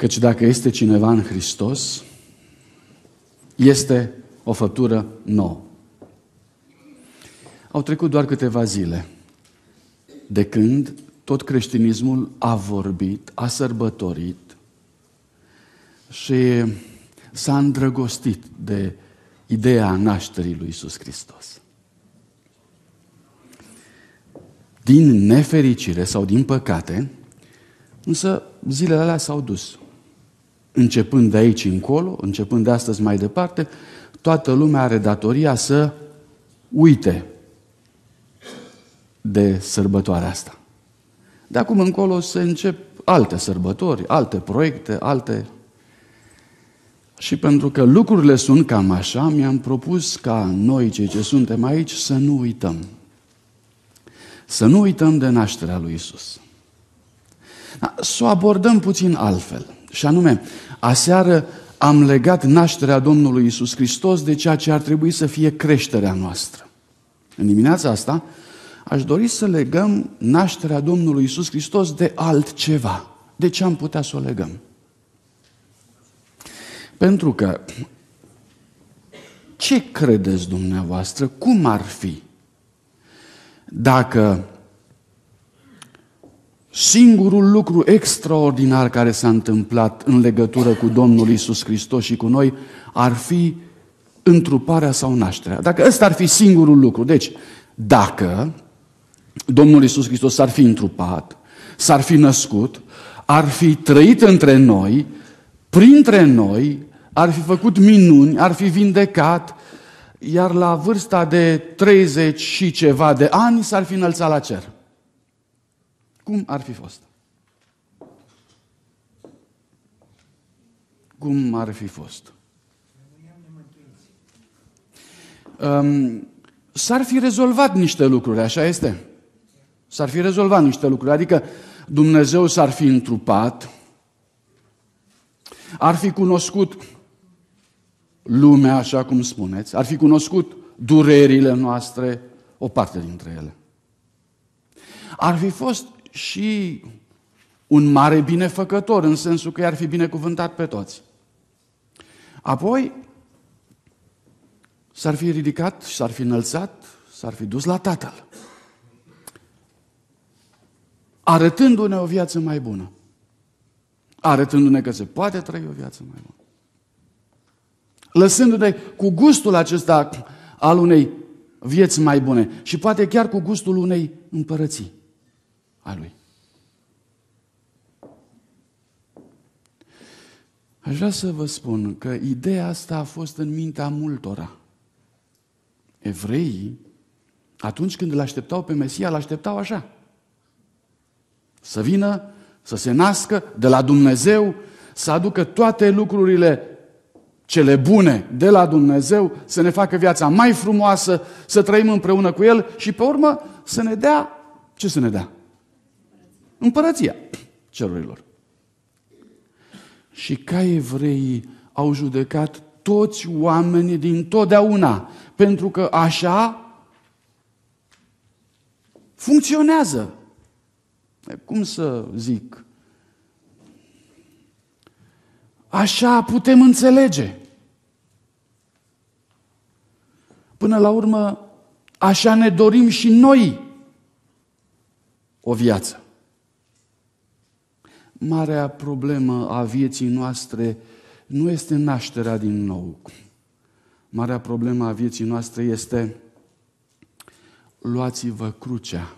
Căci dacă este cineva în Hristos, este o făptură nouă. Au trecut doar câteva zile de când tot creștinismul a vorbit, a sărbătorit și s-a îndrăgostit de ideea nașterii lui Iisus Hristos. Din nefericire sau din păcate, însă zilele alea s-au dus. Începând de aici încolo, începând de astăzi mai departe, toată lumea are datoria să uite de sărbătoarea asta. De acum încolo se încep alte sărbători, alte proiecte, alte... Și pentru că lucrurile sunt cam așa, mi-am propus ca noi, cei ce suntem aici, să nu uităm. Să nu uităm de nașterea lui Iisus. Să o abordăm puțin altfel. Și anume, aseară am legat nașterea Domnului Iisus Hristos de ceea ce ar trebui să fie creșterea noastră. În dimineața asta aș dori să legăm nașterea Domnului Iisus Hristos de altceva. De ce am putea să o legăm? Pentru că ce credeți dumneavoastră? Cum ar fi dacă singurul lucru extraordinar care s-a întâmplat în legătură cu Domnul Iisus Hristos și cu noi ar fi întruparea sau nașterea? Dacă ăsta ar fi singurul lucru. Deci, dacă Domnul Iisus Hristos s-ar fi întrupat, s-ar fi născut, ar fi trăit între noi, printre noi, ar fi făcut minuni, ar fi vindecat, iar la vârsta de 30 și ceva de ani s-ar fi înălțat la cer. Cum ar fi fost? Cum ar fi fost? S-ar fi rezolvat niște lucruri, așa este? S-ar fi rezolvat niște lucruri, adică Dumnezeu s-ar fi întrupat, ar fi cunoscut lumea, așa cum spuneți, ar fi cunoscut durerile noastre, o parte dintre ele. Ar fi fost și un mare binefăcător, în sensul că i-ar fi binecuvântat pe toți. Apoi s-ar fi ridicat și s-ar fi înălțat, s-ar fi dus la Tatăl, arătându-ne o viață mai bună, arătându-ne că se poate trăi o viață mai bună, lăsându-ne cu gustul acesta al unei vieți mai bune și poate chiar cu gustul unei împărății a Lui. Aș vrea să vă spun că ideea asta a fost în mintea multora. Evreii, atunci când îl așteptau pe Mesia, îl așteptau așa. Să vină, să se nască de la Dumnezeu, să aducă toate lucrurile cele bune de la Dumnezeu, să ne facă viața mai frumoasă, să trăim împreună cu El și pe urmă să ne dea, ce să ne dea? Împărăția cerurilor. Și ca evreii au judecat toți oamenii din totdeauna, pentru că așa funcționează. Cum să zic? Așa putem înțelege. Până la urmă, așa ne dorim și noi o viață. Marea problemă a vieții noastre nu este nașterea din nou. Marea problemă a vieții noastre este: luați-vă crucea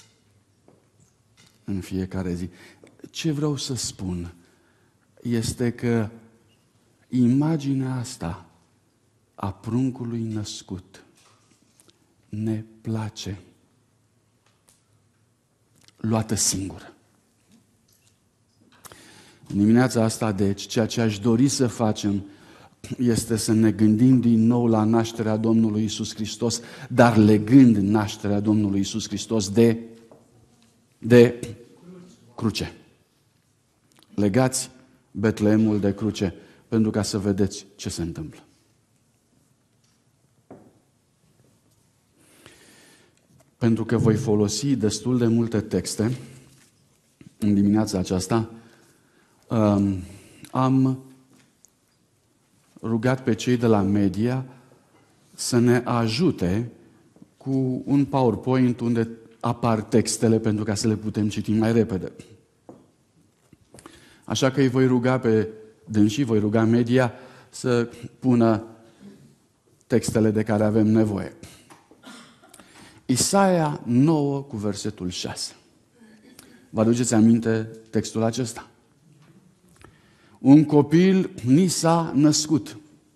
în fiecare zi. Ce vreau să spun este că imaginea asta a pruncului născut ne place, luată singură. În dimineața asta, deci, ceea ce aș dori să facem este să ne gândim din nou la nașterea Domnului Iisus Hristos, dar legând nașterea Domnului Iisus Hristos de cruce. Legați Betleemul de cruce, pentru ca să vedeți ce se întâmplă. Pentru că voi folosi destul de multe texte în dimineața aceasta, am rugat pe cei de la media să ne ajute cu un PowerPoint unde apar textele pentru ca să le putem citi mai repede. Așa că îi voi ruga pe dânsii, voi ruga media să pună textele de care avem nevoie. Isaia 9 cu versetul 6. Vă aduceți aminte textul acesta? Un copil ni s-a născut.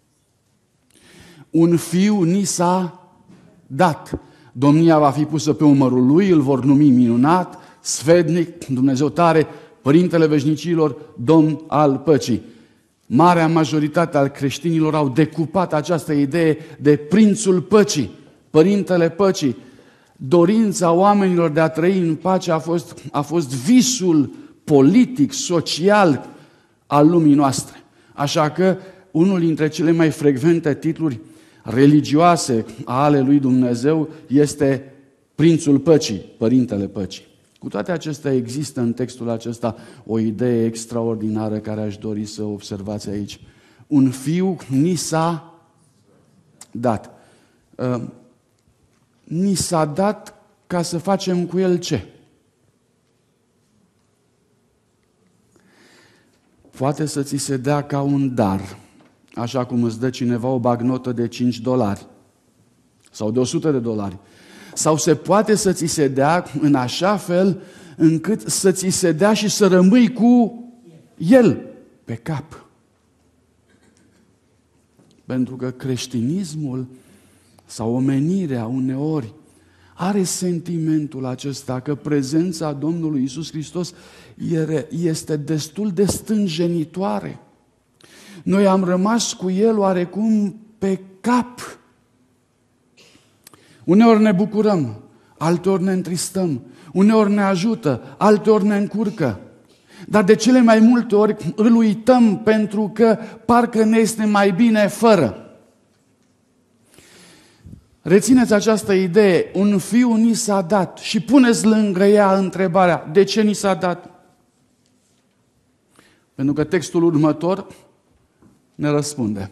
Un fiu ni s-a dat. Domnia va fi pusă pe umărul lui, îl vor numi minunat, sfetnic, Dumnezeu tare, Părintele veșnicilor, Domn al păcii. Marea majoritate al creștinilor au decupat această idee de Prințul Păcii, Părintele Păcii. Dorința oamenilor de a trăi în pace a fost visul politic, social al lumii noastre. Așa că unul dintre cele mai frecvente titluri religioase ale lui Dumnezeu este Prințul Păcii, Părintele Păcii. Cu toate acestea există în textul acesta o idee extraordinară care aș dori să observați aici. Un fiu ni s-a dat. Ni s-a dat ca să facem cu el ce? Poate să ți se dea ca un dar, așa cum îți dă cineva o bagnotă de $5 sau de $100. Sau se poate să ți se dea în așa fel încât să ți se dea și să rămâi cu el pe cap. Pentru că creștinismul sau omenirea uneori are sentimentul acesta că prezența Domnului Iisus Hristos este destul de stânjenitoare. Noi am rămas cu El oarecum pe cap. Uneori ne bucurăm, alteori ne întristăm, uneori ne ajută, alteori ne încurcă. Dar de cele mai multe ori îl uităm pentru că parcă ne este mai bine fără. Rețineți această idee, un fiu ni s-a dat și puneți lângă ea întrebarea, de ce ni s-a dat? Pentru că textul următor ne răspunde.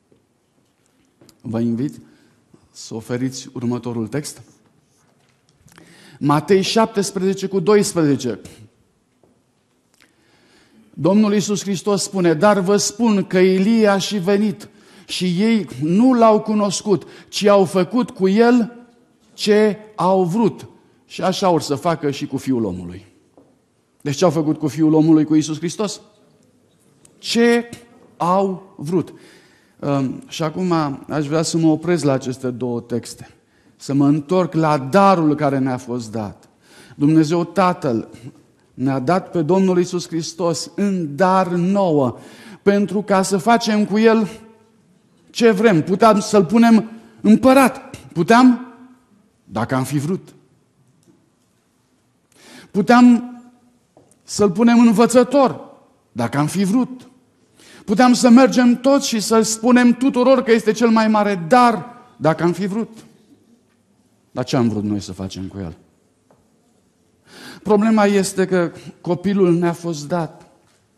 Vă invit să oferiți următorul text. Matei 17 cu 12. Domnul Iisus Hristos spune, dar vă spun că Ilie a și venit și ei nu l-au cunoscut, ci au făcut cu el ce au vrut. Și așa or să facă și cu Fiul omului. Deci ce au făcut cu Fiul omului, cu Iisus Hristos? Ce au vrut. Și acum aș vrea să mă opresc la aceste două texte. Să mă întorc la darul care ne-a fost dat. Dumnezeu Tatăl ne-a dat pe Domnul Iisus Hristos în dar nouă, pentru ca să facem cu El ce vrem. Puteam să-L punem împărat. Puteam, dacă am fi vrut. Puteam să-L punem învățător, dacă am fi vrut. Puteam să mergem toți și să spunem tuturor că este cel mai mare dar, dacă am fi vrut. Dar ce am vrut noi să facem cu El? Problema este că copilul ne-a fost dat.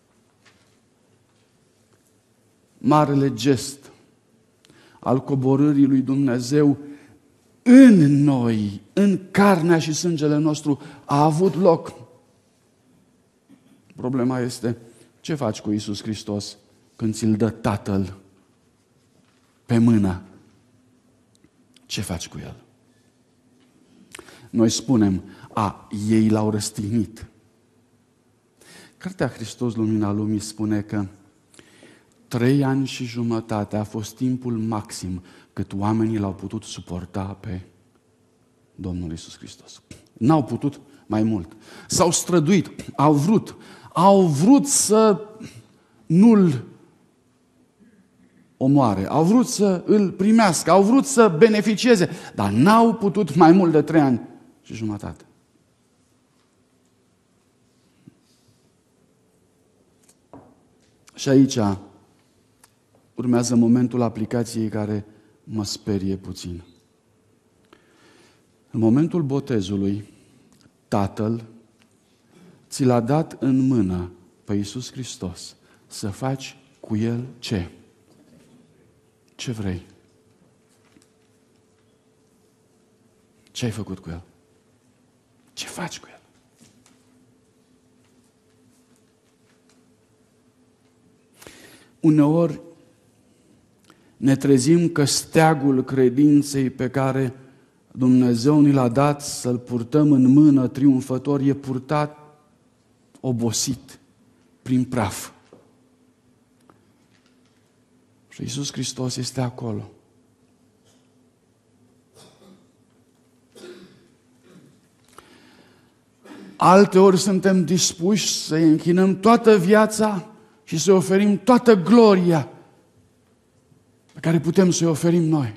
Marele gest al coborârii lui Dumnezeu în noi, în carnea și sângele nostru, a avut loc. Problema este, ce faci cu Iisus Hristos când ți-l dă Tatăl pe mână? Ce faci cu El? Noi spunem, ei l-au răstignit. Cartea Hristos, Lumina Lumii, spune că 3 ani și jumătate a fost timpul maxim cât oamenii l-au putut suporta pe Domnul Iisus Hristos. N-au putut mai mult. S-au străduit, au vrut să nu-l omoare, au vrut să îl primească, au vrut să beneficieze, dar n-au putut mai mult de 3 ani și jumătate. Și aici urmează momentul aplicației care mă sperie puțin. În momentul botezului, Tatăl ți l-a dat în mână pe Iisus Hristos să faci cu el ce? Ce vrei? Ce ai făcut cu el? Ce faci cu el? Uneori ne trezim că steagul credinței pe care Dumnezeu ni l-a dat să-l purtăm în mână triumfător e purtat obosit prin praf. Și Iisus Hristos este acolo. Alteori suntem dispuși să-i închinăm toată viața și să oferim toată gloria pe care putem să-i oferim noi.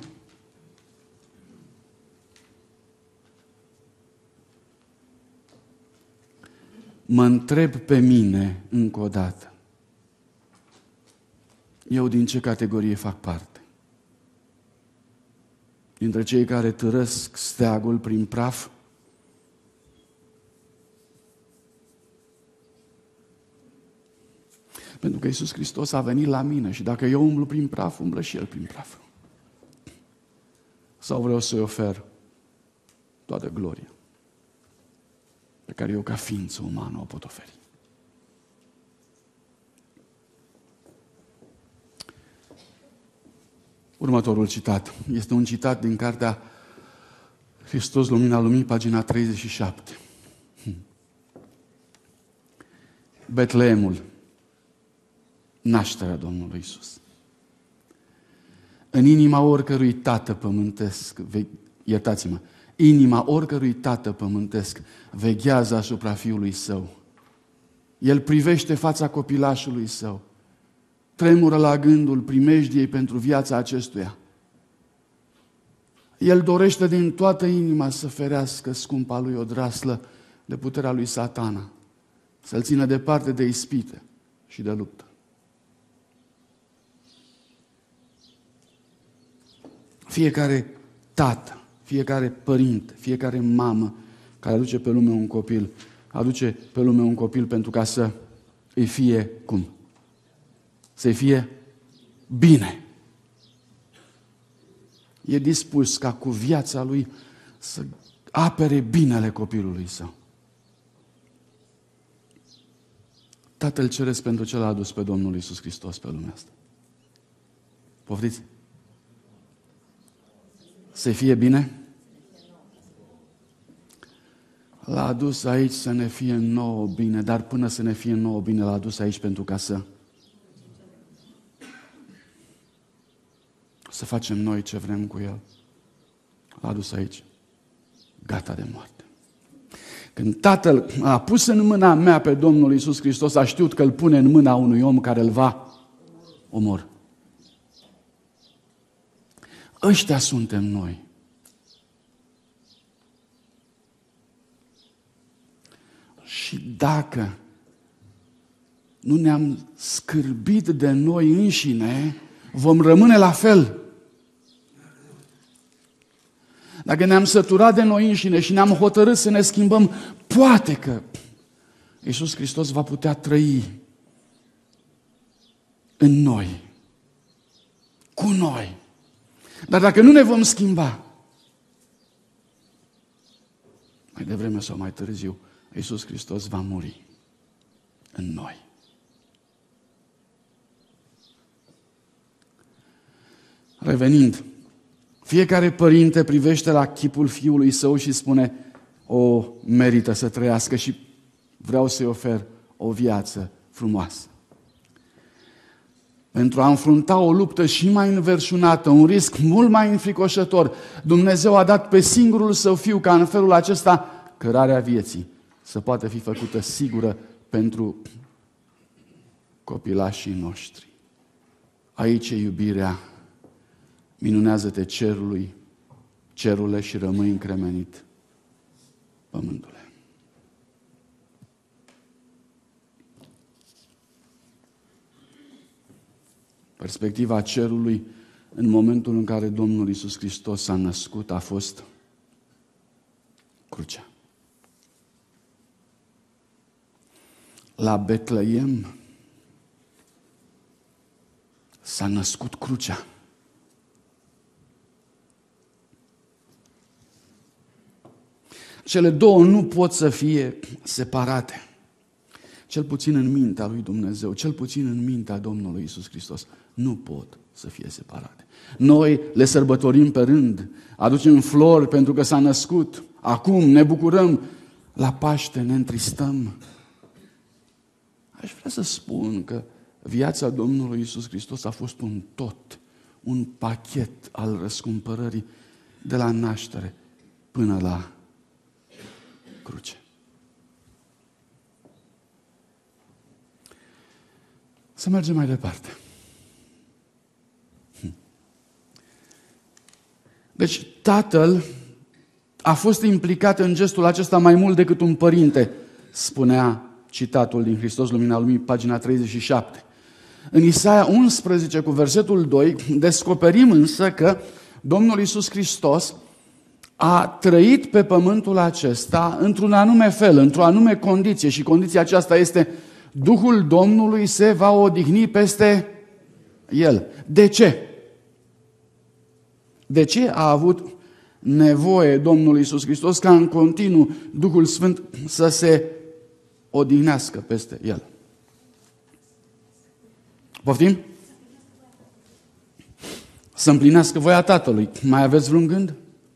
Mă întreb pe mine încă o dată. Eu din ce categorie fac parte? Dintre cei care târăsc steagul prin praf? Pentru că Iisus Hristos a venit la mine și dacă eu umblu prin praf, umblă și El prin praf. Sau vreau să-i ofer toată gloria pe care eu ca ființă umană o pot oferi. Următorul citat este un citat din cartea Hristos, Lumina Lumii, pagina 37. Betleemul, nașterea Domnului Iisus. În inima oricărui tată pământesc, iertați-mă, inima oricărui tată pământesc veghează asupra fiului său. El privește fața copilașului său, tremură la gândul primejdiei pentru viața acestuia. El dorește din toată inima să ferească scumpa lui odraslă de puterea lui Satana, să-l țină departe de ispite și de luptă. Fiecare tată, fiecare părinte, fiecare mamă care aduce pe lume un copil, aduce pe lume un copil pentru ca să îi fie cum? Să-i fie bine. E dispus ca cu viața lui să apere binele copilului său. Tatăl Ceresc pentru ce l-a adus pe Domnul Iisus Hristos pe lumea asta. Poftiți? Să fie bine? L-a adus aici să ne fie nouă bine, dar până să ne fie nouă bine, l-a adus aici pentru ca să facem noi ce vrem cu El. L-a adus aici, gata de moarte. Când Tatăl a pus în mâna mea pe Domnul Iisus Hristos, a știut că îl pune în mâna unui om care îl va omorî. Ăștia suntem noi. Și dacă nu ne-am scârbit de noi înșine, vom rămâne la fel. Dacă ne-am săturat de noi înșine și ne-am hotărât să ne schimbăm, poate că Iisus Hristos va putea trăi în noi, cu noi. Dar dacă nu ne vom schimba, mai devreme sau mai târziu, Iisus Hristos va muri în noi. Revenind, fiecare părinte privește la chipul fiului său și spune: o, merită să trăiască și vreau să-i ofer o viață frumoasă. Pentru a înfrunta o luptă și mai înverșunată, un risc mult mai înfricoșător, Dumnezeu a dat pe singurul Său Fiu ca în felul acesta cărarea vieții să poată fi făcută sigură pentru copilașii noștri. Aici e iubirea. Minunează-te cerule și rămâi încremenit, pământule. Perspectiva cerului în momentul în care Domnul Iisus Hristos s-a născut a fost crucea. La Betleem s-a născut crucea. Cele două nu pot să fie separate. Cel puțin în mintea lui Dumnezeu, cel puțin în mintea Domnului Iisus Hristos, nu pot să fie separate. Noi le sărbătorim pe rând, aducem flori pentru că s-a născut, acum ne bucurăm, la Paște ne întristăm. Aș vrea să spun că viața Domnului Iisus Hristos a fost un tot, un pachet al răscumpărării de la naștere până la cruce. Să mergem mai departe. Deci Tatăl a fost implicat în gestul acesta mai mult decât un părinte, spunea citatul din Hristos, Lumina Lumii, pagina 37. În Isaia 11, cu versetul 2, descoperim însă că Domnul Iisus Hristos a trăit pe pământul acesta într-un anume fel, într-o anume condiție, și condiția aceasta este: Duhul Domnului se va odihni peste El. De ce? De ce a avut nevoie Domnul Iisus Hristos ca în continuu Duhul Sfânt să se odihnească peste El? Poftim? Să împlinească voia Tatălui. Mai aveți vreun gând?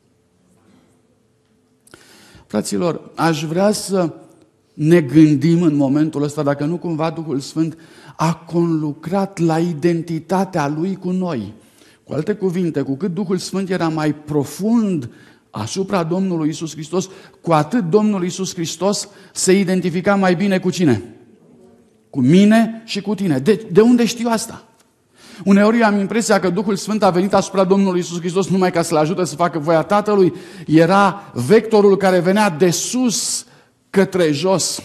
Fraților, aș vrea să ne gândim în momentul ăsta dacă nu cumva Duhul Sfânt a conlucrat la identitatea Lui cu noi. Cu alte cuvinte, cu cât Duhul Sfânt era mai profund asupra Domnului Iisus Hristos, cu atât Domnul Iisus Hristos se identifica mai bine cu cine? Cu mine și cu tine. De unde știu asta? Uneori am impresia că Duhul Sfânt a venit asupra Domnului Iisus Hristos numai ca să-L ajute să facă voia Tatălui. Era vectorul care venea de sus către jos.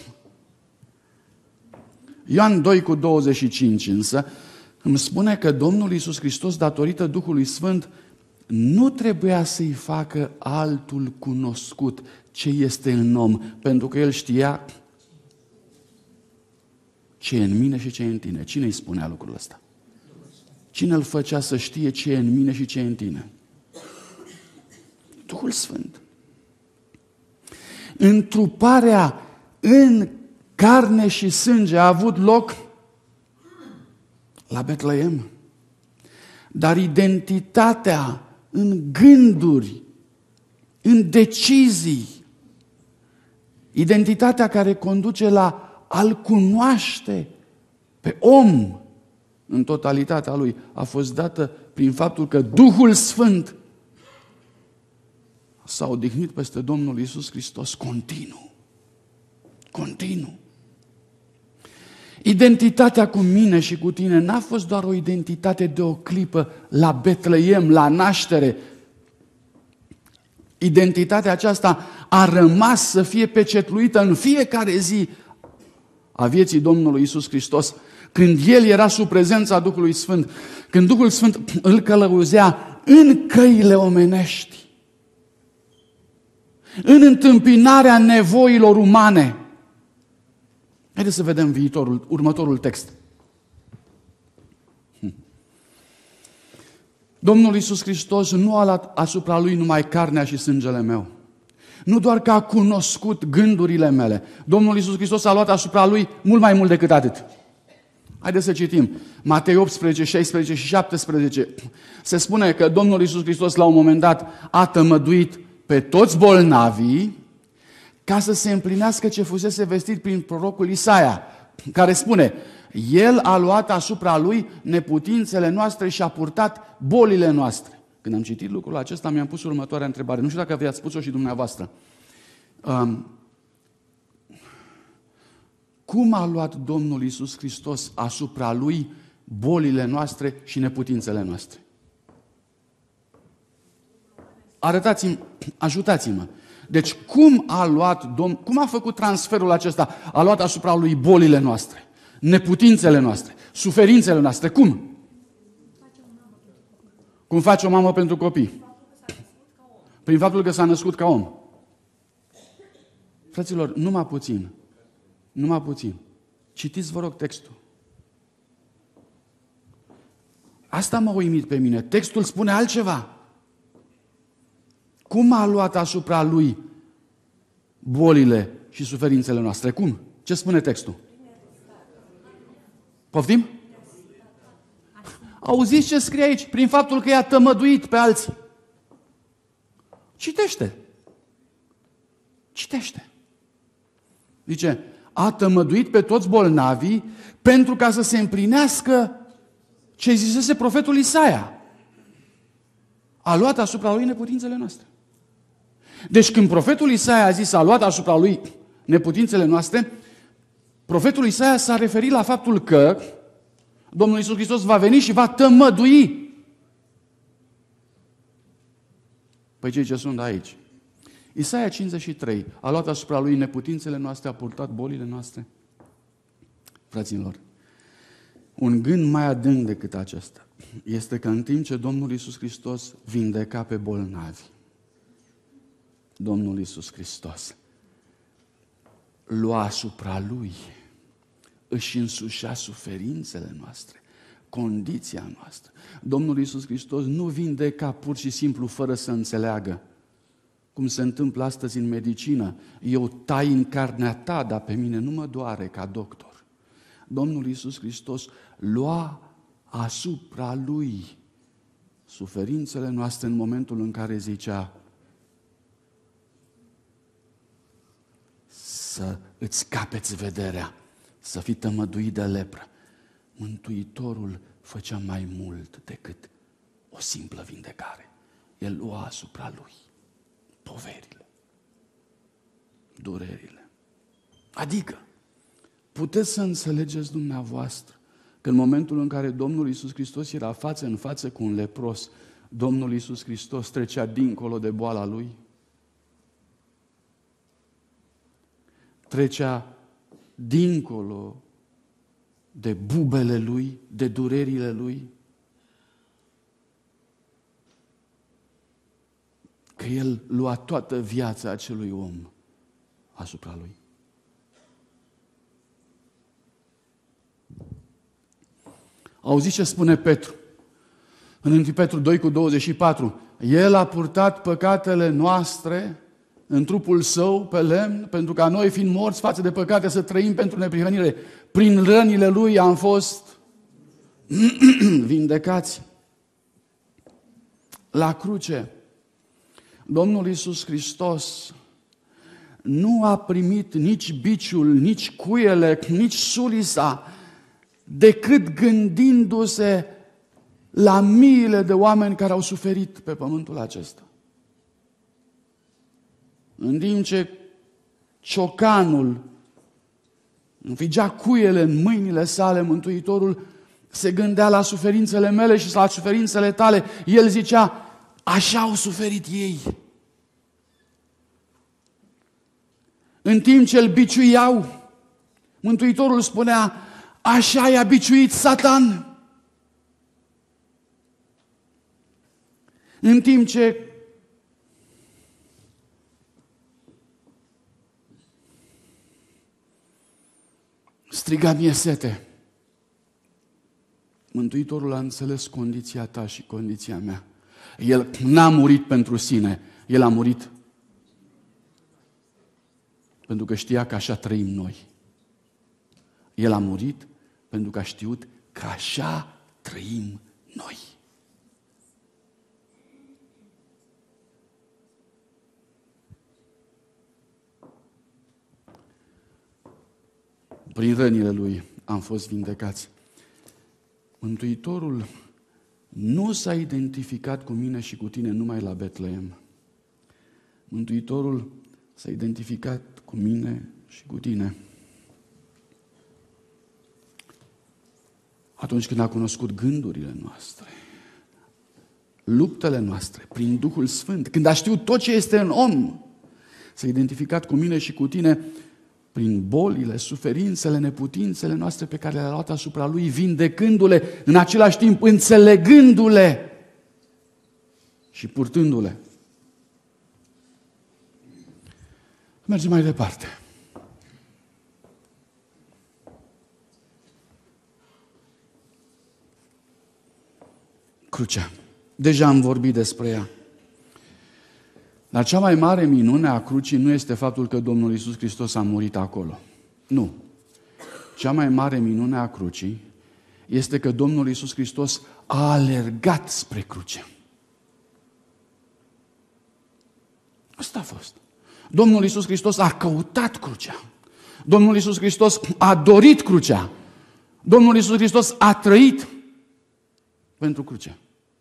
Ioan 2:25 însă îmi spune că Domnul Iisus Hristos, datorită Duhului Sfânt, nu trebuia să-i facă altul cunoscut ce este în om, pentru că El știa ce e în mine și ce e în tine. Cine îi spunea lucrul ăsta? Cine îl făcea să știe ce e în mine și ce e în tine? Duhul Sfânt. Întruparea în carne și sânge a avut loc la Betleem. Dar identitatea în gânduri, în decizii, identitatea care conduce la a-L cunoaște pe om în totalitatea lui, a fost dată prin faptul că Duhul Sfânt s-a odihnit peste Domnul Iisus Hristos continuu. Continuu. Identitatea cu mine și cu tine n-a fost doar o identitate de o clipă la Betleem, la naștere. Identitatea aceasta a rămas să fie pecetluită în fiecare zi a vieții Domnului Iisus Hristos, când El era sub prezența Duhului Sfânt, când Duhul Sfânt îl călăuzea în căile omenești, în întâmpinarea nevoilor umane. Haideți să vedem următorul text. Domnul Iisus Hristos nu a luat asupra Lui numai carnea și sângele meu. Nu doar că a cunoscut gândurile mele. Domnul Iisus Hristos a luat asupra Lui mult mai mult decât atât. Haideți să citim. Matei 18, 16 și 17. Se spune că Domnul Iisus Hristos la un moment dat a tămăduit pe toți bolnavii ca să se împlinească ce fusese vestit prin prorocul Isaia, care spune: El a luat asupra Lui neputințele noastre și a purtat bolile noastre. Când am citit lucrul acesta, mi-am pus următoarea întrebare. Nu știu dacă vi-ați spus-o și dumneavoastră. Cum a luat Domnul Iisus Hristos asupra Lui bolile noastre și neputințele noastre? Arătați-mi, ajutați-mă. Deci cum a făcut transferul acesta? A luat asupra Lui bolile noastre, neputințele noastre, suferințele noastre. Cum? Cum face o mamă pentru copii? Prin faptul că s-a născut ca om. Fraților, numai puțin. Citiți, vă rog, textul. Asta m-a uimit pe mine. Textul spune altceva. Cum a luat asupra lui bolile și suferințele noastre? Cum? Ce spune textul? Poftim? Auziți ce scrie aici? Prin faptul că i-a tămăduit pe alții. Citește. Citește. Zice, a tămăduit pe toți bolnavii pentru ca să se împlinească ce zisese profetul Isaia. A luat asupra lui neputințele noastre. Deci când profetul Isaia a zis a luat asupra lui neputințele noastre, profetul Isaia s-a referit la faptul că Domnul Iisus Hristos va veni și va tămădui. Păi cei ce sunt aici. Isaia 53 a luat asupra lui neputințele noastre, a purtat bolile noastre. Fraților, un gând mai adânc decât acesta este că în timp ce Domnul Iisus Hristos vindeca pe bolnavi, Domnul Iisus Hristos lua asupra lui, își însușea suferințele noastre, condiția noastră. Domnul Iisus Hristos nu vindeca pur și simplu fără să înțeleagă, cum se întâmplă astăzi în medicină. Eu tai în carnea ta, dar pe mine nu mă doare ca doctor. Domnul Iisus Hristos lua asupra lui suferințele noastre în momentul în care zicea să îți capeți vederea, să fii tămăduit de lepră. Mântuitorul făcea mai mult decât o simplă vindecare. El lua asupra lui poverile, durerile. Adică, puteți să înțelegeți dumneavoastră că în momentul în care Domnul Iisus Hristos era față în față cu un lepros, Domnul Iisus Hristos trecea dincolo de boala lui? Trecea dincolo de bubele lui, de durerile lui? Că el lua toată viața acelui om asupra lui. Auziți ce spune Petru? În 1 Petru 2:24, El a purtat păcatele noastre în trupul său pe lemn, pentru ca noi, fiind morți față de păcate, să trăim pentru neprihănire. Prin rănile lui am fost vindecați. La cruce, Domnul Iisus Hristos nu a primit nici biciul, nici cuiele, nici sulisa, decât gândindu-se la miile de oameni care au suferit pe pământul acesta. În timp ce ciocanul înfigea cuiele în mâinile sale, Mântuitorul se gândea la suferințele mele și la suferințele tale. El zicea, așa au suferit ei. În timp ce îl biciuiau, Mântuitorul spunea, așa i-a biciuit Satan. În timp ce striga mie sete, Mântuitorul a înțeles condiția ta și condiția mea. El n-a murit pentru sine, El a murit pentru că știa că așa trăim noi. El a murit pentru că a știut că așa trăim noi. Prin rănile Lui am fost vindecați. Mântuitorul nu s-a identificat cu mine și cu tine numai la Betleem. Mântuitorul s-a identificat cu mine și cu tine atunci când a cunoscut gândurile noastre, luptele noastre, prin Duhul Sfânt, când a știut tot ce este în om, s-a identificat cu mine și cu tine prin bolile, suferințele, neputințele noastre pe care le-a luat asupra Lui, vindecându-le, în același timp înțelegându-le și purtându-le. Mergem mai departe. Crucea. Deja am vorbit despre ea. Dar cea mai mare minune a crucii nu este faptul că Domnul Iisus Hristos a murit acolo. Nu. Cea mai mare minune a crucii este că Domnul Iisus Hristos a alergat spre cruce. Asta a fost. Domnul Iisus Hristos a căutat crucea. Domnul Iisus Hristos a dorit crucea. Domnul Iisus Hristos a trăit pentru cruce.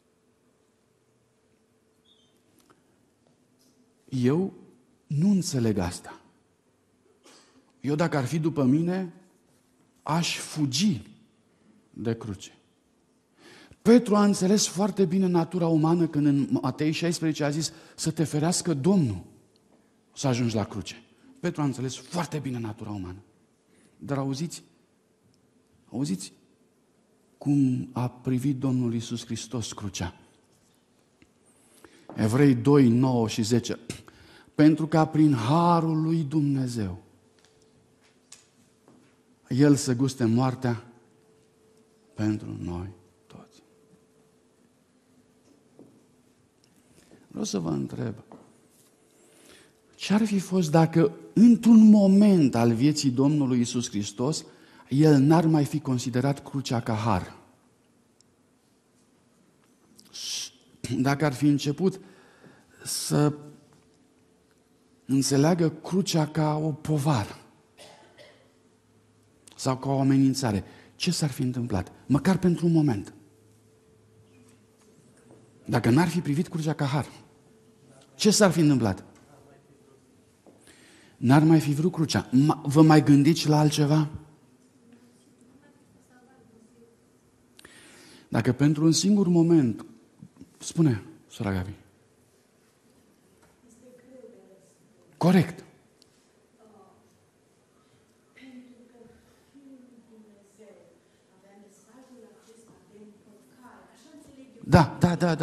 Eu nu înțeleg asta. Eu, dacă ar fi după mine, aș fugi de cruce. Petru a înțeles foarte bine natura umană când în Matei 16 a zis să te ferească Domnul să ajungi la cruce. Petru a înțeles foarte bine natura umană. Dar auziți cum a privit Domnul Iisus Hristos crucea. Evrei 2, 9 și 10. Pentru ca prin harul lui Dumnezeu El să guste moartea pentru noi toți. Vreau să vă întreb, ce-ar fi fost dacă într-un moment al vieții Domnului Iisus Hristos El n-ar mai fi considerat crucea ca har? Dacă ar fi început să înțeleagă crucea ca o povară sau ca o amenințare, ce s-ar fi întâmplat? Măcar pentru un moment. Dacă n-ar fi privit crucea ca har, ce s-ar fi întâmplat? N-ar mai fi vrut crucea. Vă mai gândiți la altceva? Dacă pentru un singur moment, spune, sora Gabi. Corect. Da.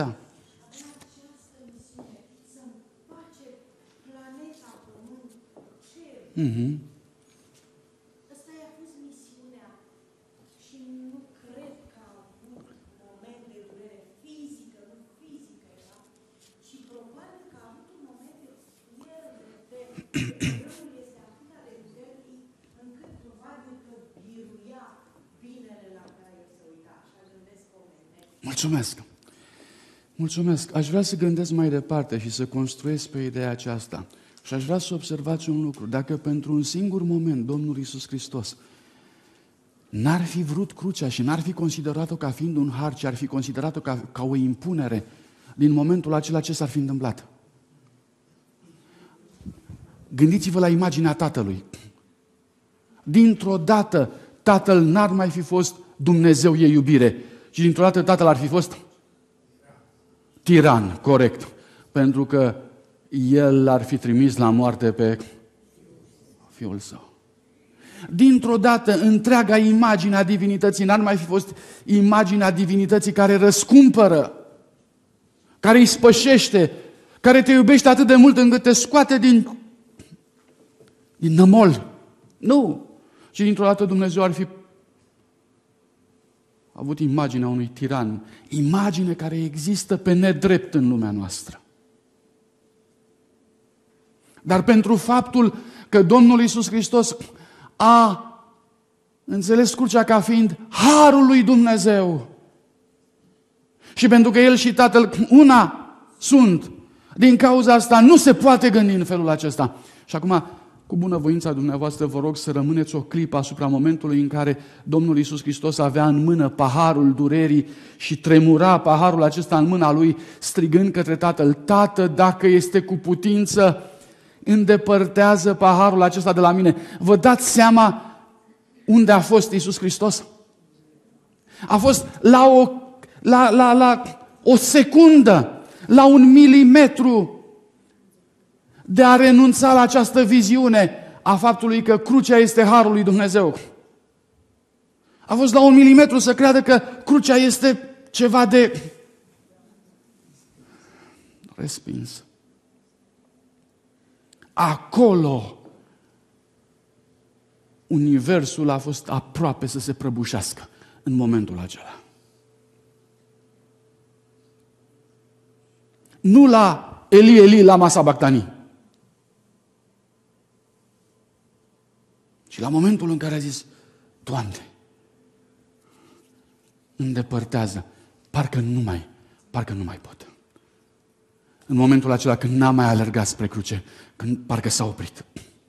Asta i-a fost misiunea și nu cred că a avut moment de durere fizică, nu fizică era, și probabil că a avut un moment de pierdere, răul este atât de puternic încât probabil că biruia binele la care el se uita. Așa gândesc oamenii. Mulțumesc. Aș vrea să gândesc mai departe și să construiesc pe ideea aceasta. Și aș vrea să observați un lucru. Dacă pentru un singur moment Domnul Iisus Hristos n-ar fi vrut crucea și n-ar fi considerat-o ca fiind un har, ci ar fi considerat-o ca o impunere, din momentul acela ce s-ar fi întâmplat? Gândiți-vă la imaginea Tatălui. Dintr-o dată, Tatăl n-ar mai fi fost Dumnezeu e iubire, ci dintr-o dată Tatăl ar fi fost tiran, corect. Pentru că El l-ar fi trimis la moarte pe Fiul Său. Dintr-o dată, întreaga imagine a divinității n-ar mai fi fost imaginea divinității care răscumpără, care îi spășește, care te iubește atât de mult încât te scoate din nămol. Nu! Și dintr-o dată Dumnezeu ar fi avut imaginea unui tiran, imagine care există pe nedrept în lumea noastră. Dar pentru faptul că Domnul Iisus Hristos a înțeles crucea ca fiind harul lui Dumnezeu și pentru că El și Tatăl una sunt, din cauza asta nu se poate gândi în felul acesta. Și acum, cu bunăvoința dumneavoastră, vă rog să rămâneți o clipă asupra momentului în care Domnul Iisus Hristos avea în mână paharul durerii și tremura paharul acesta în mâna Lui, strigând către Tatăl: Tată, dacă este cu putință, îndepărtează paharul acesta de la mine. Vă dați seama unde a fost Iisus Hristos? A fost la o secundă, la 1 milimetru de a renunța la această viziune a faptului că crucea este harul lui Dumnezeu. A fost la 1 milimetru să creadă că crucea este ceva de respins. Acolo universul a fost aproape să se prăbușească în momentul acela. Nu la Eli, Eli, lama sabachthani. Și la momentul în care a zis, Doamne, îndepărtează, parcă nu mai pot. În momentul acela când n-a mai alergat spre cruce, când parcă s-a oprit.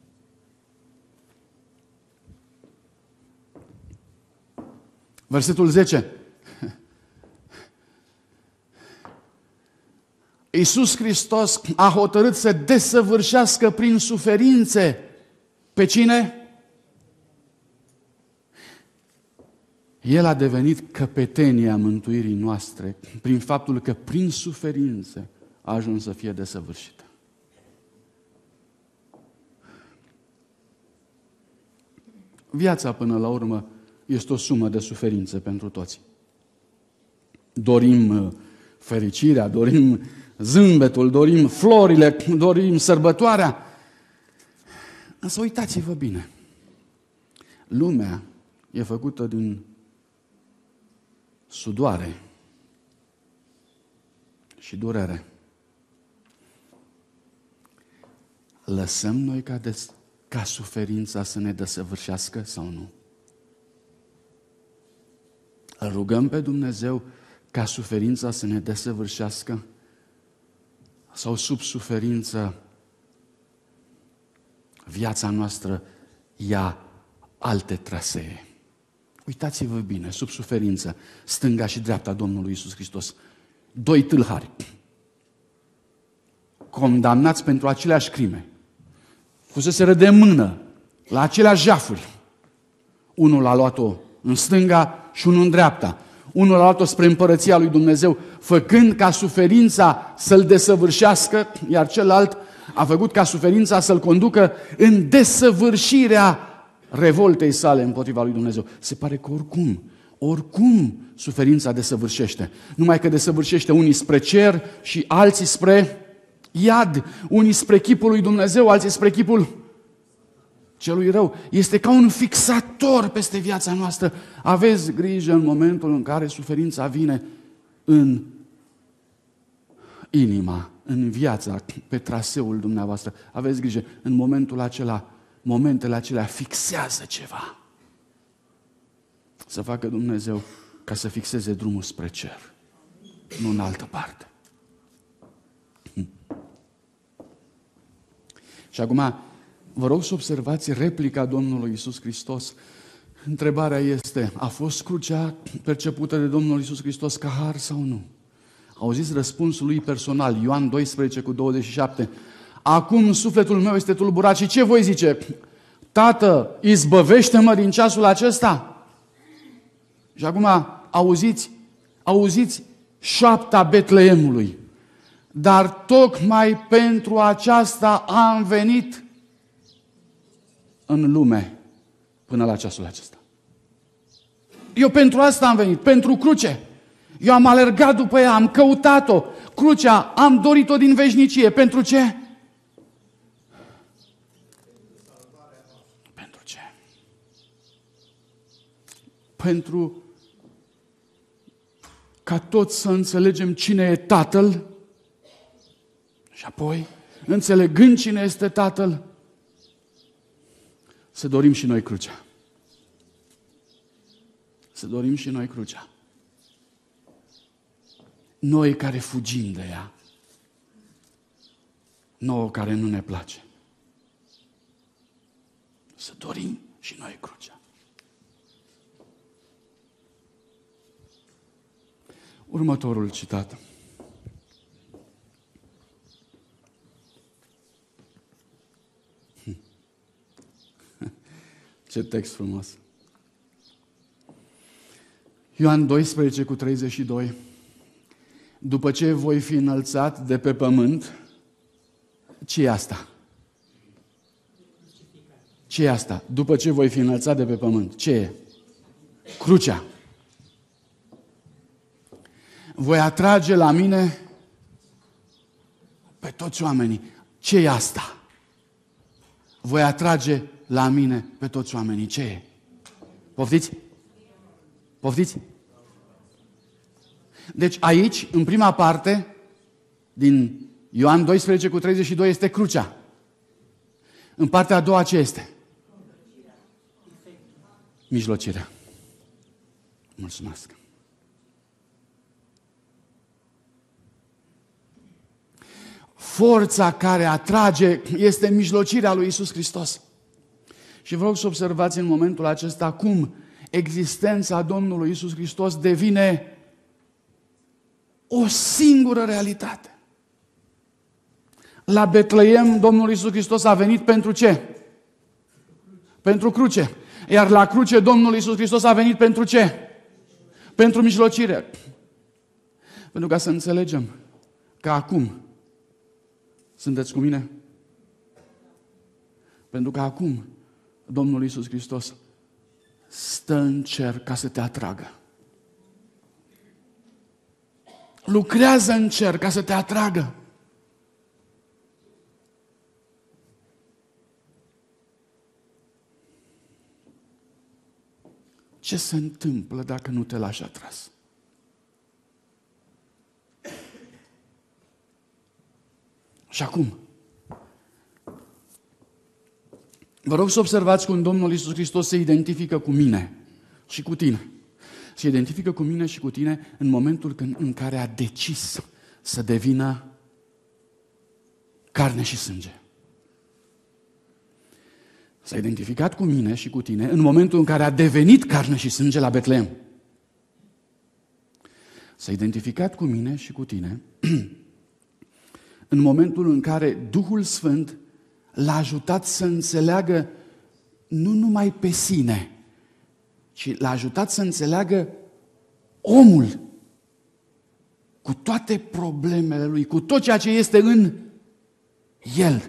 Versetul 10. Iisus Hristos a hotărât să desăvârșească prin suferințe pe cine? El a devenit căpetenia mântuirii noastre prin faptul că prin suferințe a ajuns să fie desăvârșită. Viața, până la urmă, este o sumă de suferințe pentru toți. Dorim fericirea, dorim zâmbetul, dorim florile, dorim sărbătoarea. Însă uitați-vă bine. Lumea e făcută din sudoare și durere. Lăsăm noi ca suferința să ne desăvârșească sau nu? Îl rugăm pe Dumnezeu ca suferința să ne desăvârșească? Sau sub suferință viața noastră ia alte trasee? Uitați-vă bine, sub suferință, stânga și dreapta Domnului Iisus Hristos. Doi tâlhari, condamnați pentru aceleași crime, fuseseră de mână la aceleași jafuri. Unul a luat-o în stânga și unul în dreapta. Unul a luat-o spre împărăția lui Dumnezeu, făcând ca suferința să-l desăvârșească, iar celălalt a făcut ca suferința să-l conducă în desăvârșirea revoltei sale împotriva lui Dumnezeu. Se pare că oricum suferința desăvârșește. Numai că desăvârșește unii spre cer și alții spre iad. Unii spre chipul lui Dumnezeu, alții spre chipul celui rău. Este ca un fixator peste viața noastră. Aveți grijă în momentul în care suferința vine în inima, în viața, pe traseul dumneavoastră. Aveți grijă, în momentul acela, momentele acelea fixează ceva. Să facă Dumnezeu ca să fixeze drumul spre cer, nu în altă parte. Și acum, vă rog să observați replica Domnului Iisus Hristos. Întrebarea este, a fost crucea percepută de Domnul Iisus Hristos ca har sau nu? Auziți răspunsul lui personal, Ioan 12:27. Acum sufletul meu este tulburat și ce voi zice? Tată, izbăvește-mă din ceasul acesta? Și acum auziți șoapta Betleemului. Dar tocmai pentru aceasta am venit în lume până la ceasul acesta. Eu pentru asta am venit, pentru cruce. Eu am alergat după ea, am căutat-o. Crucea, am dorit-o din veșnicie. Pentru ce? Pentru ce? Pentru ca toți să înțelegem cine e Tatăl și apoi, înțelegând cine este Tatăl, să dorim și noi crucea. Să dorim și noi crucea. Noi care fugim de ea. Nouă care nu ne place. Să dorim și noi crucea. Următorul citat. Ce text frumos! Ioan 12:32. După ce voi fi înălțat de pe pământ, ce e asta? Ce e asta? După ce voi fi înălțat de pe pământ, ce e? Crucea. Voi atrage la mine pe toți oamenii. Ce e asta? Voi atrage la mine pe toți oamenii. Ce e? Poftiți? Poftiți? Deci aici, în prima parte, din Ioan 12:32 este crucea. În partea a doua ce este? Mijlocirea. Mulțumesc. Forța care atrage este mijlocirea lui Iisus Hristos. Și vă rog să observați în momentul acesta cum existența Domnului Iisus Hristos devine o singură realitate. La Betleem, Domnul Iisus Hristos a venit pentru ce? Pentru cruce. Iar la cruce, Domnul Iisus Hristos a venit pentru ce? Pentru mijlocire. Pentru ca să înțelegem că acum, sunteți cu mine? Pentru că acum Domnul Iisus Hristos stă în cer ca să te atragă. Lucrează în cer ca să te atragă. Ce se întâmplă dacă nu te lași atras? Și acum, vă rog să observați cum Domnul Iisus Hristos se identifică cu mine și cu tine. Se identifică cu mine și cu tine în momentul în care a decis să devină carne și sânge. S-a identificat cu mine și cu tine în momentul în care a devenit carne și sânge la Betleem. S-a identificat cu mine și cu tine în momentul în care Duhul Sfânt l-a ajutat să înțeleagă nu numai pe sine, ci l-a ajutat să înțeleagă omul cu toate problemele lui, cu tot ceea ce este în el.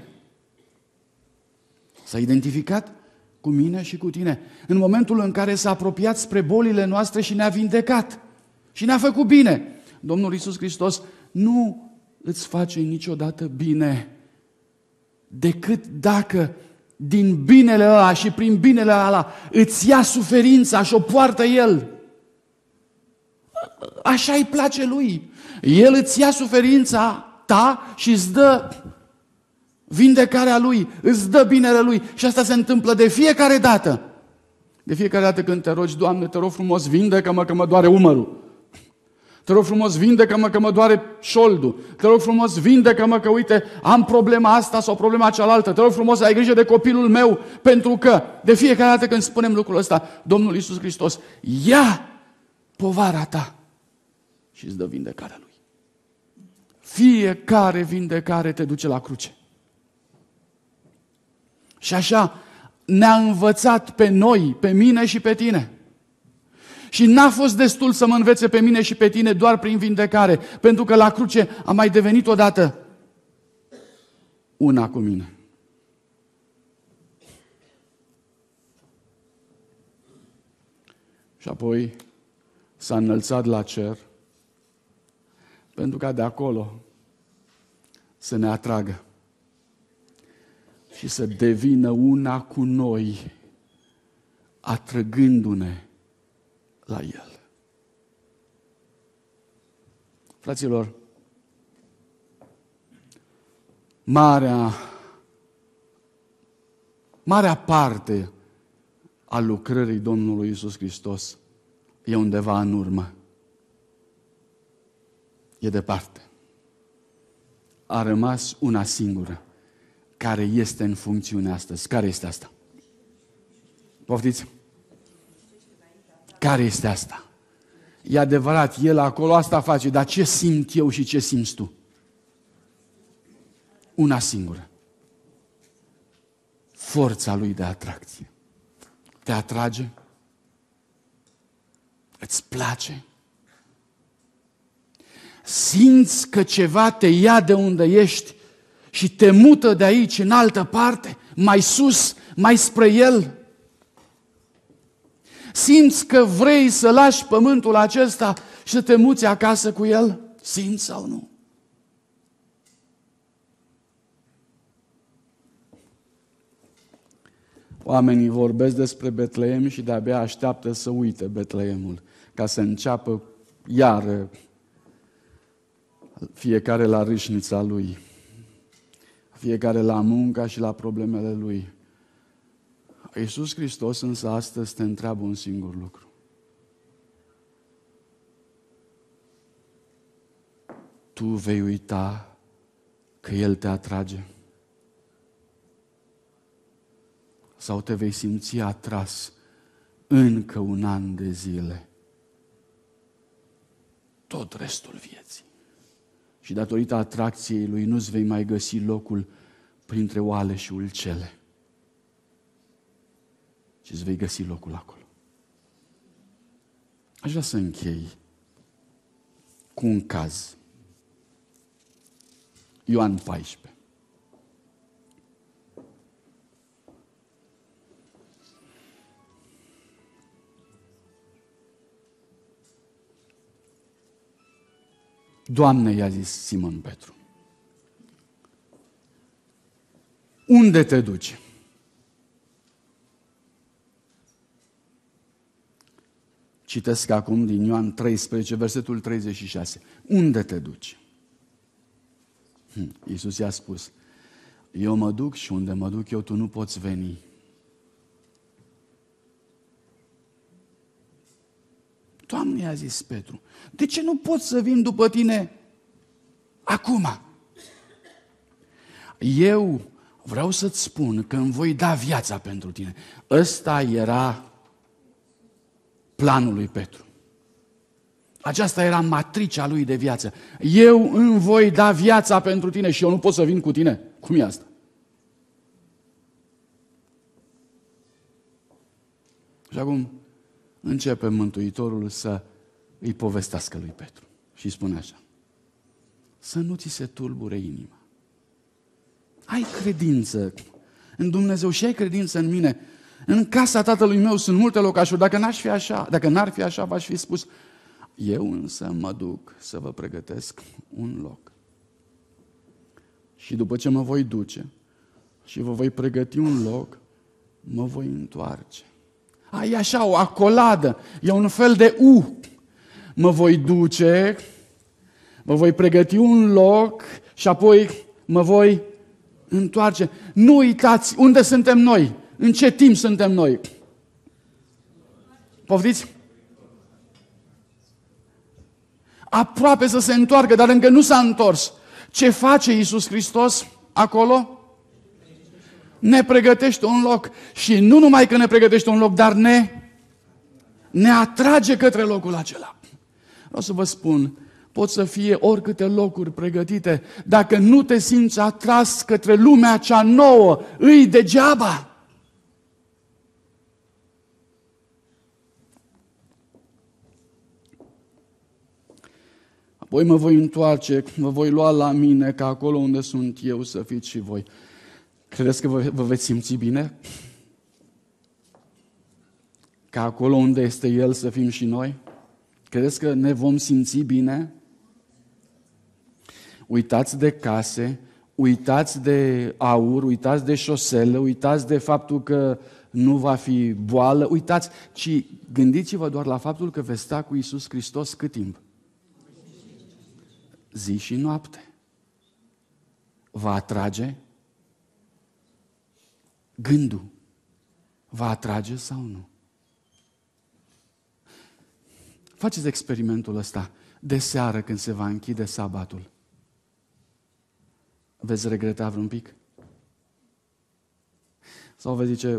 S-a identificat cu mine și cu tine în momentul în care s-a apropiat spre bolile noastre și ne-a vindecat și ne-a făcut bine. Domnul Iisus Hristos nu îți face niciodată bine decât dacă din binele ăla și prin binele ăla îți ia suferința și o poartă El. Așa îi place Lui. El îți ia suferința ta și îți dă vindecarea Lui, îți dă binele Lui. Și asta se întâmplă de fiecare dată. De fiecare dată când te rogi, Doamne, te rog frumos, vindecă-mă că mă doare umărul. Te rog frumos, vindecă-mă că mă doare șoldul. Te rog frumos, vindecă-mă că, uite, am problema asta sau problema cealaltă. Te rog frumos, ai grijă de copilul meu, pentru că de fiecare dată când spunem lucrul ăsta, Domnul Iisus Hristos ia povara ta și îți dă vindecarea Lui. Fiecare vindecare te duce la cruce. Și așa ne-a învățat pe noi, pe mine și pe tine. Și n-a fost destul să mă învețe pe mine și pe tine doar prin vindecare, pentru că la cruce a mai devenit odată una cu mine. Și apoi s-a înălțat la cer, pentru ca de acolo să ne atragă și să devină una cu noi, atrăgându-ne la El. Fraților, marea parte a lucrării Domnului Iisus Hristos e undeva în urmă. E departe. A rămas una singură, care este în funcțiune astăzi. Care este asta? Poftiți? Care este asta? E adevărat, El acolo asta face, dar ce simt eu și ce simți tu? Una singură. Forța Lui de atracție. Te atrage? Îți place? Simți că ceva te ia de unde ești și te mută de aici în altă parte, mai sus, mai spre El? Simți că vrei să lași pământul acesta și să te muți acasă cu El? Simți sau nu? Oamenii vorbesc despre Betleem și de-abia așteaptă să uite Betleemul, ca să înceapă iar fiecare la râșnița lui, fiecare la munca și la problemele lui. Iisus Hristos însă astăzi te întreabă un singur lucru. Tu vei uita că El te atrage? Sau te vei simți atras încă un an de zile? Tot restul vieții. Și datorită atracției Lui nu-ți vei mai găsi locul printre oale și ulcele, ci îți vei găsi locul acolo. Aș vrea să închei cu un caz. Ioan 14. Doamne, i-a zis Simon Petru, unde te duci? Citesc acum din Ioan 13, versetul 36. Unde te duci? Iisus i-a spus, eu mă duc și unde mă duc eu, tu nu poți veni. Doamne, i-a zis Petru, de ce nu pot să vin după tine acum? Eu vreau să-ți spun că îmi voi da viața pentru tine. Ăsta era planul lui Petru. Aceasta era matricea lui de viață. Eu îmi voi da viața pentru tine și eu nu pot să vin cu tine. Cum e asta? Și acum începe Mântuitorul să îi povestească lui Petru. Și îi spune așa: să nu ți se tulbure inima. Ai credință în Dumnezeu și ai credință în mine. În casa tatălui meu sunt multe locașuri. Dacă n-ar fi așa, v-aș fi spus. Eu însă mă duc să vă pregătesc un loc. Și după ce mă voi duce și vă voi pregăti un loc, mă voi întoarce. E așa o acoladă, e un fel de U. Mă voi duce, vă voi pregăti un loc și apoi mă voi întoarce. Nu uitați unde suntem noi, în ce timp suntem noi. Poftiți? Aproape să se întoarcă, dar încă nu s-a întors. Ce face Iisus Hristos acolo? Ne pregătește un loc. Și nu numai că ne pregătește un loc, dar ne atrage către locul acela. Vreau să vă spun, pot să fie oricâte locuri pregătite, dacă nu te simți atras către lumea cea nouă, îi degeaba. Apoi mă voi întoarce, mă voi lua la mine, ca acolo unde sunt eu să fiți și voi. Credeți că vă veți simți bine? Ca acolo unde este El să fim și noi? Credeți că ne vom simți bine? Uitați de case, uitați de aur, uitați de șosele, uitați de faptul că nu va fi boală, uitați, ci gândiți-vă doar la faptul că veți sta cu Iisus Hristos cât timp? Zi și noapte. Va atrage? Gândul va atrage sau nu? Faceți experimentul ăsta de seară când se va închide sabatul. Veți regreta vreun pic? Sau veți zice,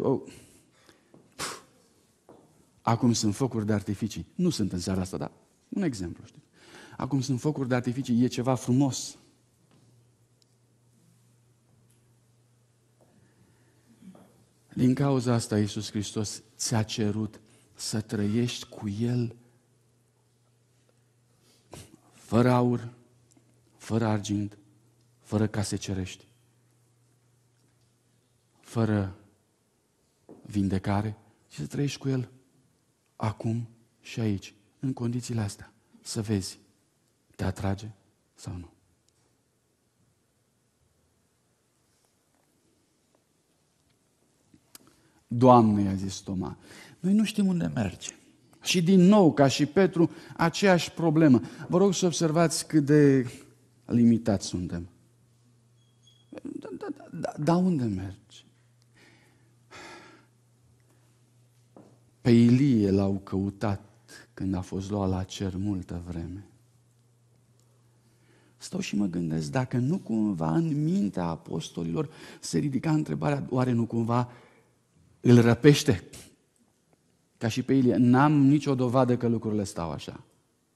acum sunt focuri de artificii. Nu sunt în seara asta, dar un exemplu, știi? Acum sunt focuri de artificii, e ceva frumos. Din cauza asta, Iisus Hristos ți-a cerut să trăiești cu El fără aur, fără argint, fără case cerești, fără vindecare, și să trăiești cu El acum și aici, în condițiile astea, să vezi, te atrage sau nu. Doamne, i-a zis Toma, noi nu știm unde merge. Și din nou, ca și Petru, aceeași problemă. Vă rog să observați cât de limitați suntem. Dar unde mergi? Pe Ilie l-au căutat când a fost luat la cer multă vreme. Stau și mă gândesc dacă nu cumva în mintea apostolilor se ridica întrebarea, oare nu cumva îl răpește? Ca și pe Ilie, n-am nicio dovadă că lucrurile stau așa.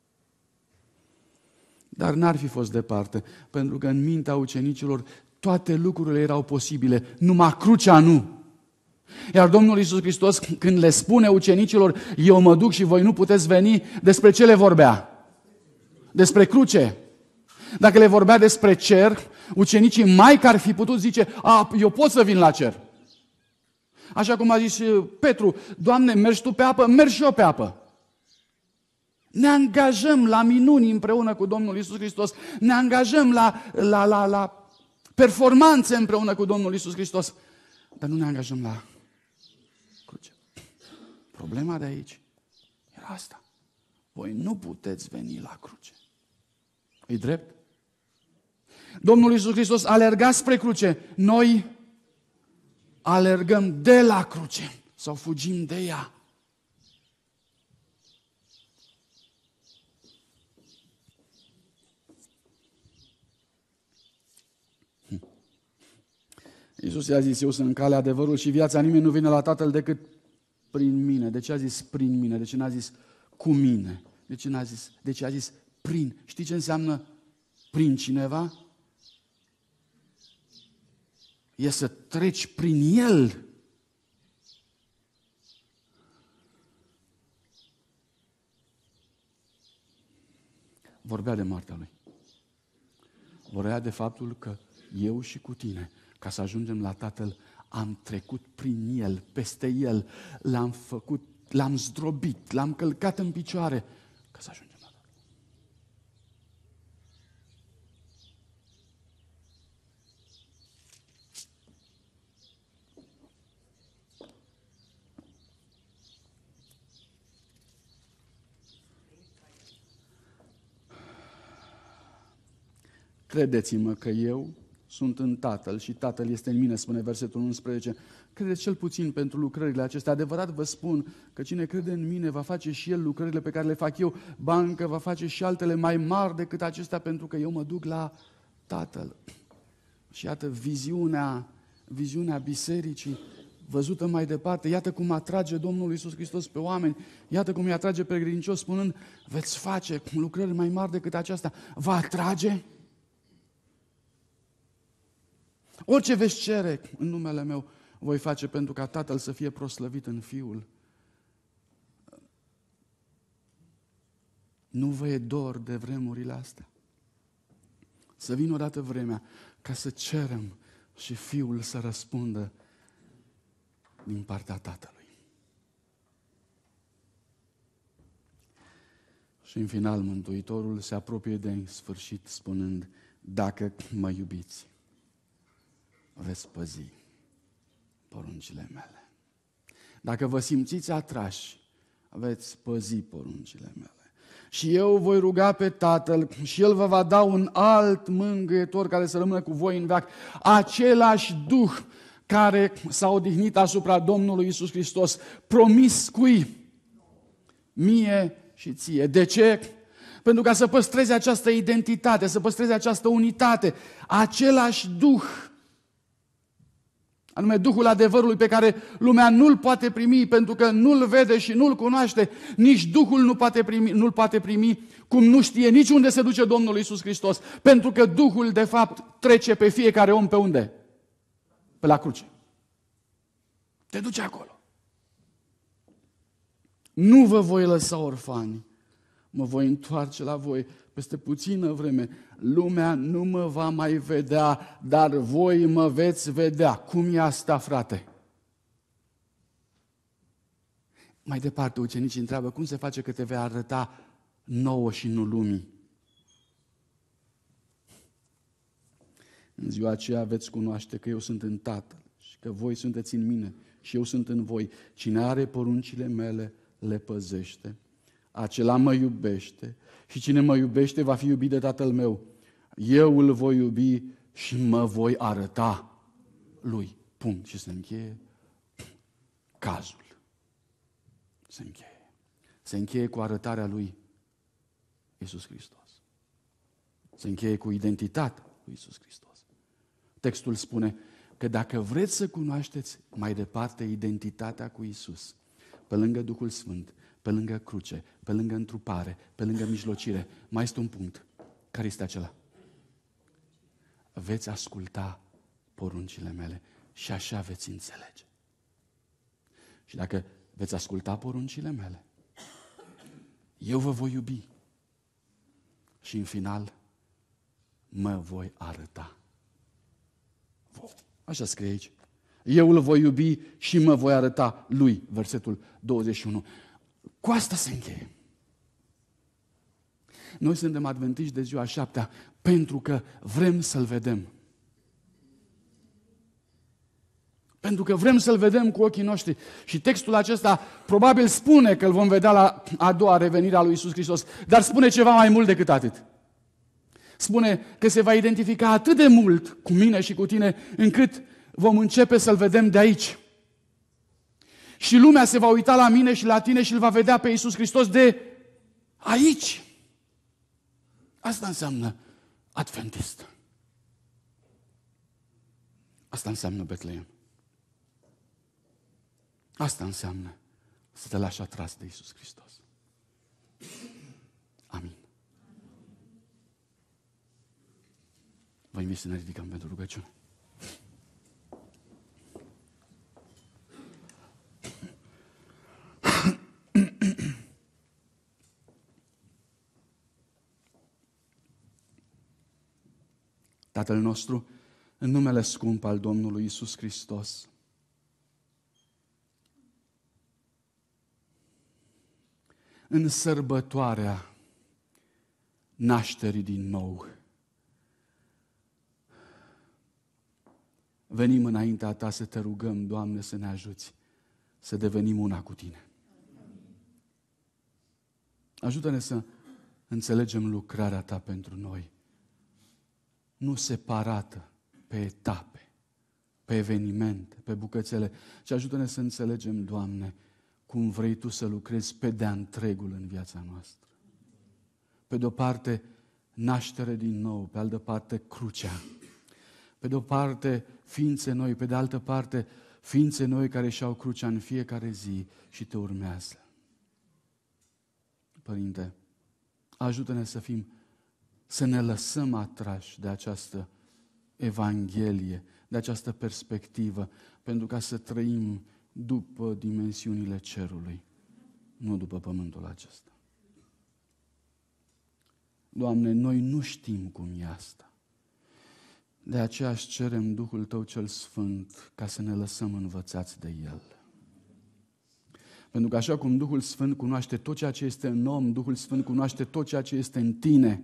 Dar n-ar fi fost departe, pentru că în mintea ucenicilor toate lucrurile erau posibile, numai crucea nu. Iar Domnul Iisus Hristos, când le spune ucenicilor, eu mă duc și voi nu puteți veni, despre ce le vorbea? Despre cruce. Dacă le vorbea despre cer, ucenicii mai că ar fi putut zice, eu pot să vin la cer. Așa cum a zis Petru, Doamne, mergi Tu pe apă, merg și eu pe apă. Ne angajăm la minuni împreună cu Domnul Iisus Hristos, ne angajăm la performanțe împreună cu Domnul Iisus Hristos, dar nu ne angajăm la cruce. Problema de aici era asta. Voi nu puteți veni la cruce. E drept? Domnul Iisus Hristos alerga spre cruce. Noi alergăm de la cruce sau fugim de ea. Iisus i-a zis, eu sunt calea, adevărul și viața, nimeni nu vine la Tatăl decât prin mine. De ce a zis prin mine? De ce n-a zis cu mine? De ce a zis prin? Știi ce înseamnă prin cineva? E să treci prin el. Vorbea de moartea lui. Vorbea de faptul că eu și cu tine, ca să ajungem la Tatăl, am trecut prin el, peste el, l-am făcut, l-am zdrobit, l-am călcat în picioare, ca să ajungem la Tatăl. Credeți-mă că eu sunt în Tatăl și Tatăl este în mine, spune versetul 11. Credeți cel puțin pentru lucrările acestea. Adevărat vă spun că cine crede în mine va face și el lucrările pe care le fac eu. Ba încă va face și altele mai mari decât acestea, pentru că eu mă duc la Tatăl. Și iată viziunea bisericii văzută mai departe. Iată cum atrage Domnul Iisus Hristos pe oameni. Iată cum îi atrage pe credincioși spunând, veți face lucrări mai mari decât aceasta. Va atrage? Orice veți cere în numele meu, voi face pentru ca Tatăl să fie proslăvit în Fiul. Nu vă e dor de vremurile astea? Să vină odată vremea ca să cerem și Fiul să răspundă din partea Tatălui. Și în final Mântuitorul se apropie de sfârșit spunând, dacă mă iubiți, veți păzi poruncile mele. Dacă vă simțiți atrași, veți păzi poruncile mele. Și eu voi ruga pe Tatăl și El vă va da un alt mângâietor care să rămână cu voi în veac. Același Duh care s-a odihnit asupra Domnului Iisus Hristos, promis cui? Mie și ție. De ce? Pentru ca să păstreze această identitate, să păstreze această unitate. Același Duh, anume Duhul adevărului pe care lumea nu-l poate primi pentru că nu-l vede și nu-l cunoaște, nici Duhul nu-l poate primi, cum nu știe nici unde se duce Domnul Iisus Hristos, pentru că Duhul de fapt trece pe fiecare om pe unde? Pe la cruce. Te duce acolo. Nu vă voi lăsa orfani, mă voi întoarce la voi. Peste puțină vreme, lumea nu mă va mai vedea, dar voi mă veți vedea. Cum e asta, frate? Mai departe, ucenicii întreabă, cum se face că te vei arăta nouă și nu lumii? În ziua aceea veți cunoaște că eu sunt în Tatăl și că voi sunteți în mine și eu sunt în voi. Cine are poruncile mele, le păzește. Acela mă iubește și cine mă iubește va fi iubit de Tatăl meu Eu îl voi iubi și mă voi arăta lui. Punct. Și se încheie cazul. Se încheie. Se încheie cu arătarea lui Iisus Hristos. Se încheie cu identitatea lui Iisus Hristos. Textul spune că dacă vreți să cunoașteți mai departe identitatea cu Iisus, pe lângă Duhul Sfânt, pe lângă cruce, pe lângă întrupare, pe lângă mijlocire, mai este un punct. Care este acela? Veți asculta poruncile mele și așa veți înțelege. Și dacă veți asculta poruncile mele, eu vă voi iubi și în final mă voi arăta vouă. Așa scrie aici. Eu îl voi iubi și mă voi arăta lui. Versetul 21. Cu asta se încheie. Noi suntem adventiști de ziua 7-a pentru că vrem să-L vedem. Pentru că vrem să-L vedem cu ochii noștri. Și textul acesta probabil spune că îl vom vedea la a doua revenire a lui Iisus Hristos, dar spune ceva mai mult decât atât. Spune că se va identifica atât de mult cu mine și cu tine, încât vom începe să-L vedem de aici. Și lumea se va uita la mine și la tine și îl va vedea pe Iisus Hristos de aici. Asta înseamnă adventist. Asta înseamnă Betleem. Asta înseamnă să te lași atras de Iisus Hristos. Amin. Vă invit să ne ridicăm pentru rugăciune. Tatăl nostru, în numele scump al Domnului Iisus Hristos, în sărbătoarea nașterii din nou, venim înaintea Ta să Te rugăm, Doamne, să ne ajuți să devenim una cu Tine. Ajută-ne să înțelegem lucrarea Ta pentru noi, nu separată, pe etape, pe evenimente, pe bucățele, ci ajută-ne să înțelegem, Doamne, cum vrei Tu să lucrezi pe de-a întregul în viața noastră. Pe de-o parte, naștere din nou, pe altă parte, crucea. Pe de-o parte, ființe noi, pe de altă parte, ființe noi care și-au crucea în fiecare zi și Te urmează. Părinte, ajută-ne să ne lăsăm atrași de această Evanghelie, de această perspectivă, pentru ca să trăim după dimensiunile cerului, nu după pământul acesta. Doamne, noi nu știm cum e asta. De aceea își cerem Duhul Tău cel Sfânt ca să ne lăsăm învățați de El. Pentru că așa cum Duhul Sfânt cunoaște tot ceea ce este în om, Duhul Sfânt cunoaște tot ceea ce este în tine.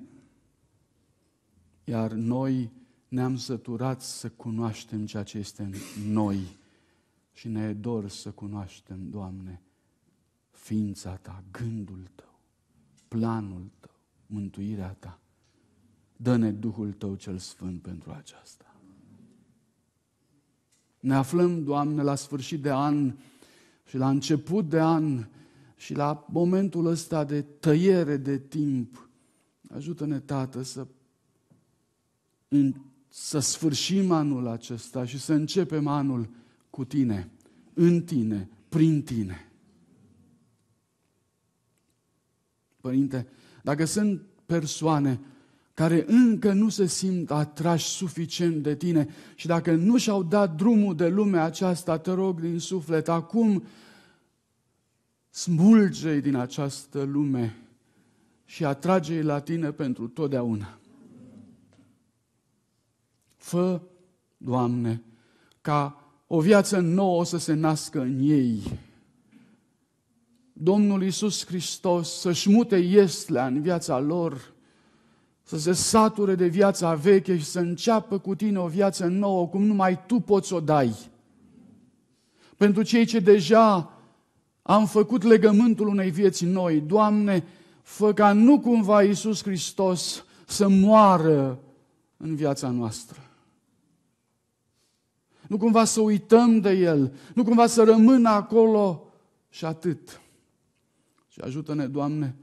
Iar noi ne-am săturat să cunoaștem ceea ce este în noi și ne e dor să cunoaștem, Doamne, ființa Ta, gândul Tău, planul Tău, mântuirea Ta. Dă-ne Duhul Tău cel Sfânt pentru aceasta. Ne aflăm, Doamne, la sfârșit de an și la început de an și la momentul ăsta de tăiere de timp. Ajută-ne, Tată, să sfârșim anul acesta și să începem anul cu Tine, în Tine, prin Tine. Părinte, dacă sunt persoane care încă nu se simt atrași suficient de Tine și dacă nu și-au dat drumul de lumea aceasta, Te rog din suflet, acum smulge-i din această lume și atrage-i la Tine pentru totdeauna. Fă, Doamne, ca o viață nouă să se nască în ei. Domnul Iisus Hristos să-și mute ieslea în viața lor, să se sature de viața veche și să înceapă cu Tine o viață nouă, cum numai Tu poți o dai. Pentru cei ce deja am făcut legământul unei vieți noi, Doamne, fă ca nu cumva Iisus Hristos să moară în viața noastră. Nu cumva să uităm de El, nu cumva să rămână acolo și atât. Și ajută-ne, Doamne,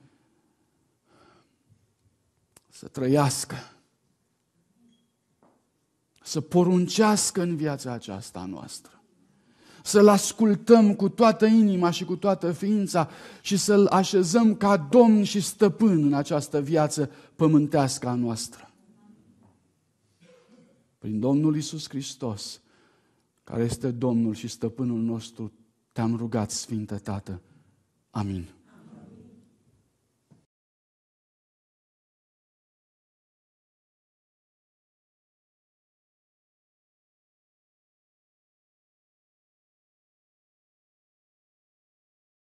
să trăiască, să poruncească în viața aceasta a noastră, să-L ascultăm cu toată inima și cu toată ființa și să-L așezăm ca Domn și Stăpân în această viață pământească a noastră. Prin Domnul Iisus Hristos, care este Domnul și Stăpânul nostru, te-am rugat, Sfinte Tată. Amin.